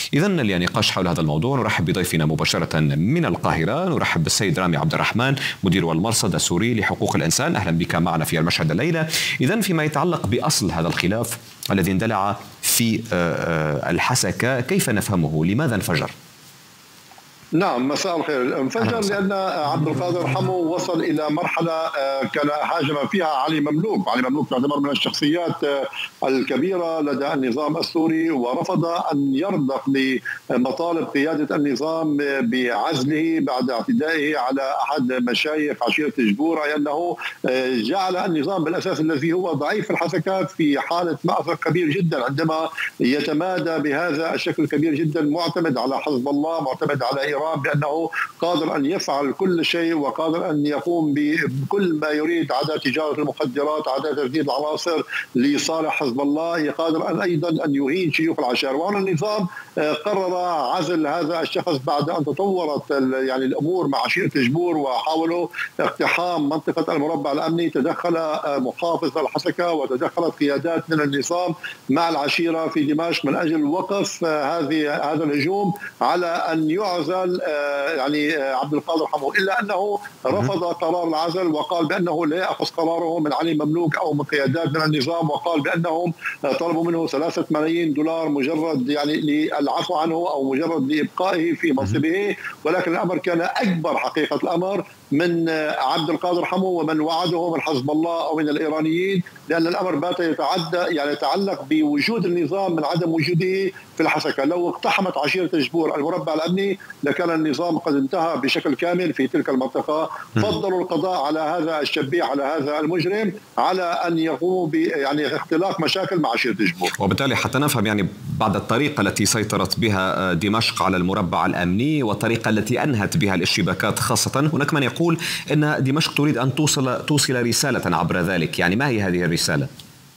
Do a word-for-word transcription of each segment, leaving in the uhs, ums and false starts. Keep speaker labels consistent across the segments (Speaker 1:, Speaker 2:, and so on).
Speaker 1: إذن للنقاش حول هذا الموضوع نرحب بضيفنا مباشرة من القاهرة، نرحب بالسيد رامي عبد الرحمن مدير المرصد السوري لحقوق الإنسان. أهلا بك معنا في المشهد الليلة. إذن فيما يتعلق بأصل هذا الخلاف الذي اندلع في الحسكة، كيف نفهمه؟ لماذا انفجر؟
Speaker 2: نعم، مساء الخير. انفجر لأن عبد القادر حمو وصل إلى مرحلة كان هاجم فيها علي مملوك. علي مملوك يعتبر من الشخصيات الكبيرة لدى النظام السوري، ورفض أن يرضخ لمطالب قيادة النظام بعزله بعد اعتدائه على أحد مشايخ عشيرة جبور، أي أنه جعل النظام بالأساس الذي هو ضعيف الحسكات في حالة مأزق كبير جدا عندما يتمادى بهذا الشكل الكبير جدا، معتمد على حزب الله، معتمد على إيران، بأنه قادر أن يفعل كل شيء وقادر أن يقوم بكل ما يريد، عدا تجارة المخدرات، عدا تجديد العناصر لصالح حزب الله، قادر أن أيضا أن يهين شيوخ العشائر. وهنا النظام قرر عزل هذا الشخص بعد أن تطورت يعني الأمور مع عشيرة جبور وحاولوا اقتحام منطقة المربع الأمني. تدخل محافظ الحسكة وتدخلت قيادات من النظام مع العشيرة في دمشق من أجل وقف هذه هذا الهجوم على أن يعزل يعني عبد القادر حمو، إلا أنه رفض قرار العزل وقال بأنه لا يأخذ قراره من علي مملوك أو من قيادات من النظام، وقال بأنهم طلبوا منه ثلاثة ملايين دولار مجرد يعني للعفو عنه أو مجرد لإبقائه في منصبه. ولكن الأمر كان أكبر حقيقة الأمر من عبد القادر حمو ومن وعده من حزب الله أو من الإيرانيين، لأن الأمر بات يتعدى يعني يتعلق بوجود النظام من عدم وجوده في الحسكة. لو اقتحمت عشيرة جبور المربع الأمني لكان النظام قد انتهى بشكل كامل في تلك المنطقة. فضلوا القضاء على هذا الشبيح، على هذا المجرم، على أن يقوموا ب يعني اختلاق مشاكل مع عشيرة جبور.
Speaker 1: وبالتالي حتى نفهم يعني بعد الطريقة التي سيطرت بها دمشق على المربع الأمني والطريقة التي أنهت بها الاشتباكات خاصة، هناك من يقول أن دمشق تريد أن توصل توصل رسالة عبر ذلك. يعني ما هي هذه الرسالة؟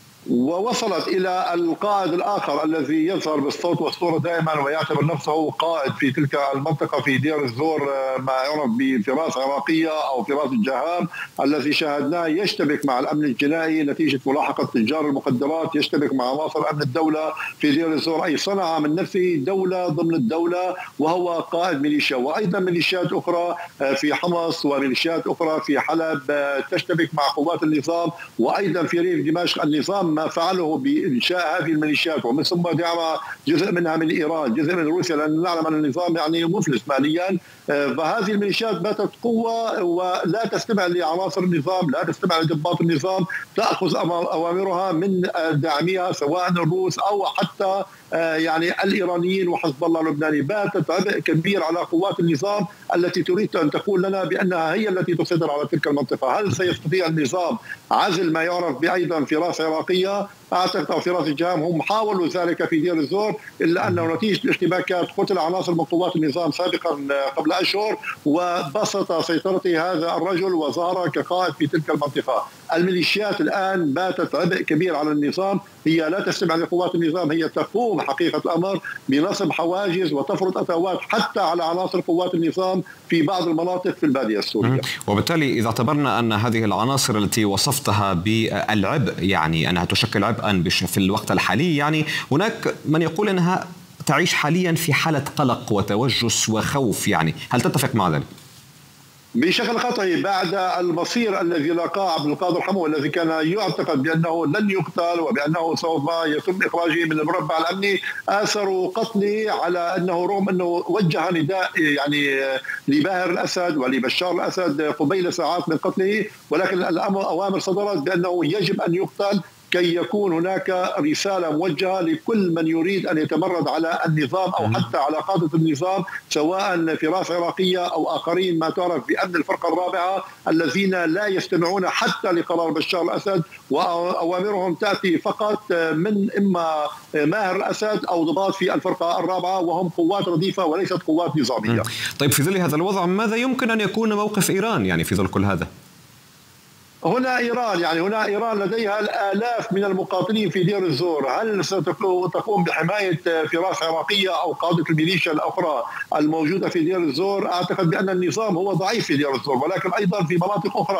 Speaker 2: ووصلت إلى القائد الآخر الذي يظهر بالصوت والصورة دائما ويعتبر نفسه قائد في تلك المنطقة في دير الزور، ما يعرف بفراس عراقية أو فراس الجهام، الذي شاهدناه يشتبك مع الأمن الجنائي نتيجة ملاحقة تجار المخدرات، يشتبك مع عناصر أمن الدولة في دير الزور، أي صنع من نفسه دولة ضمن الدولة، وهو قائد ميليشيا. وأيضا ميليشيات أخرى في حمص وميليشيات أخرى في حلب تشتبك مع قوات النظام، وأيضا في ريف دمشق النظام ما فعله بإنشاء هذه الميليشيات ومن ثم دعم جزء منها من إيران، جزء من روسيا، لأن نعلم أن النظام يعني مفلس ماليا. فهذه الميليشيات باتت قوة ولا تستمع لعناصر النظام، لا تستمع لضباط النظام، تأخذ أوامرها من داعميها سواء الروس أو حتى يعني الإيرانيين وحزب الله اللبناني. باتت عبء كبير على قوات النظام التي تريد أن تقول لنا بأنها هي التي تسيطر على تلك المنطقة. هل سيستطيع النظام عزل ما يعرف بأيضا فراس عراقية؟ أعتقد أو فراس الجهام هم حاولوا ذلك في دير الزور، إلا أنه نتيجة الاشتباكات قتل عناصر من قوات النظام سابقا قبل أشهر، وبسط سيطرته هذا الرجل وظهر كقائد في تلك المنطقة. الميليشيات الآن باتت عبء كبير على النظام، هي لا تستمع لقوات النظام، هي تقوم حقيقة الأمر بنصب حواجز وتفرض أتوات حتى على عناصر قوات النظام في بعض المناطق في البادية السورية.
Speaker 1: وبالتالي إذا اعتبرنا أن هذه العناصر التي وصفتها بالعبء يعني أنها تشكل عبئا في الوقت الحالي، يعني هناك من يقول أنها تعيش حاليا في حالة قلق وتوجس وخوف، يعني هل تتفق مع ذلك؟
Speaker 2: بشكل قطعي بعد المصير الذي لاقاه عبد القادر حمو، الذي كان يعتقد بأنه لن يقتل وبأنه سوف يتم إخراجه من المربع الأمني، آثروا قتله على أنه رغم أنه وجه نداء يعني لباهر الأسد ولبشار الأسد قبيل ساعات من قتله، ولكن الأوامر صدرت بأنه يجب أن يقتل كي يكون هناك رسالة موجهة لكل من يريد أن يتمرد على النظام أو حتى على قادة النظام، سواء فراس عراقية أو آخرين ما تعرف بأمن الفرقة الرابعة، الذين لا يستمعون حتى لقرار بشار الأسد، وأوامرهم تأتي فقط من إما ماهر الأسد أو ضباط في الفرقة الرابعة، وهم قوات رديفة وليست قوات نظامية.
Speaker 1: طيب في ظل هذا الوضع ماذا يمكن أن يكون موقف إيران يعني في ظل كل هذا؟
Speaker 2: هنا إيران يعني هنا إيران لديها الآلاف من المقاتلين في دير الزور، هل ستقوم بحماية فراس عراقية أو قادة الميليشيا الأخرى الموجودة في دير الزور؟ أعتقد بأن النظام هو ضعيف في دير الزور، ولكن أيضا في مناطق أخرى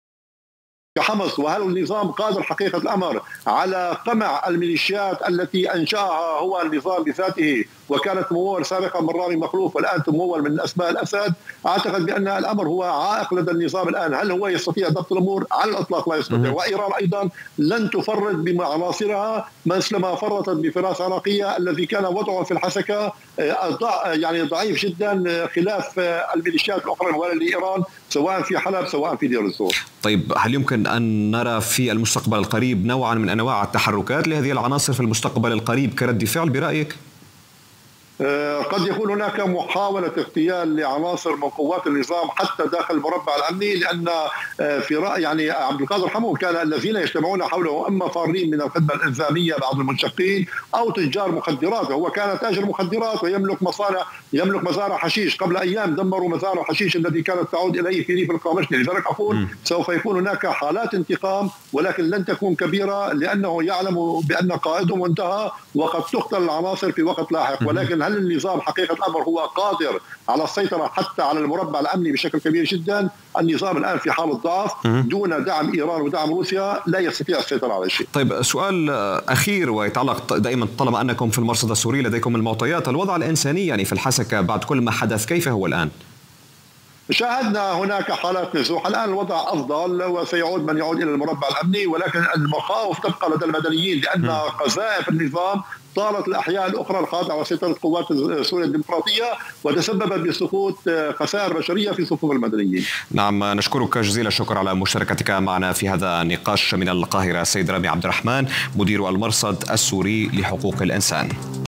Speaker 2: كحمص. وهل النظام قادر حقيقة الأمر على قمع الميليشيات التي أنشأها هو النظام بذاته وكانت ممول سابقا من رامي مخلوف والآن تمول من أسماء الأسد. أعتقد بأن الأمر هو عائق لدى النظام الآن. هل هو يستطيع ضبط الأمور؟ على الإطلاق لا يستطيع. وإيران أيضا لن تفرط بعناصرها مثلما فرطت بفراس عراقية الذي كان وضعه في الحسكة يعني ضعيف جدا خلاف الميليشيات الأخرى الموالية لإيران سواء في حلب سواء في دير الزور.
Speaker 1: طيب هل يمكن أن نرى في المستقبل القريب نوعا من أنواع التحركات لهذه العناصر في المستقبل القريب كرد فعل برأيك؟
Speaker 2: قد يكون هناك محاولة اغتيال لعناصر من قوات النظام حتى داخل المربع الأمني، لأن في رأي يعني عبد القادر حمو كان الذين يجتمعون حوله إما فارين من الخدمة الإنسانية بعض المنشقين أو تجار مخدرات. هو كان تاجر مخدرات ويملك مصانع يملك مزارع حشيش. قبل أيام دمروا مزارع الحشيش التي كانت تعود إليه في ريف القامشلي. لذلك أقول سوف يكون هناك حالات انتقام ولكن لن تكون كبيرة لأنه يعلم بأن قائدهم انتهى وقد تقتل العناصر في وقت لاحق. ولكن هل النظام حقيقة الأمر هو قادر على السيطرة حتى على المربع الأمني بشكل كبير جدا؟ النظام الآن في حالة ضعف دون دعم إيران ودعم روسيا لا يستطيع السيطرة على شيء.
Speaker 1: طيب سؤال أخير ويتعلق دائما طالما أنكم في المرصد السوري لديكم المعطيات، الوضع الإنساني يعني في الحسكة بعد كل ما حدث كيف هو الآن؟
Speaker 2: شاهدنا هناك حالات نزوح. الآن الوضع أفضل وسيعود من يعود إلى المربع الأمني ولكن المخاوف تبقى لدى المدنيين لأن قذائف النظام طالت الأحياء الأخرى الخاضعة وسيطرة قوات سوريا الديمقراطية وتسببت بسقوط خسائر بشرية في صفوف المدنيين.
Speaker 1: نعم، نشكرك جزيل الشكر على مشاركتك معنا في هذا النقاش من القاهرة. السيد رامي عبد الرحمن مدير المرصد السوري لحقوق الإنسان.